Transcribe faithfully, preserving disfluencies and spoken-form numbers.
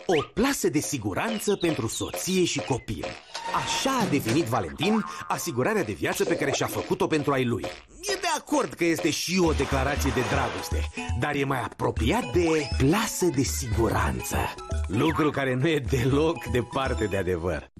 O plasă de siguranță pentru soție și copil. Așa a definit Valentin asigurarea de viață pe care și-a făcut-o pentru ai lui. E de acord că este și o declarație de dragoste, dar e mai apropiat de plasă de siguranță. Lucru care nu e deloc departe de adevăr.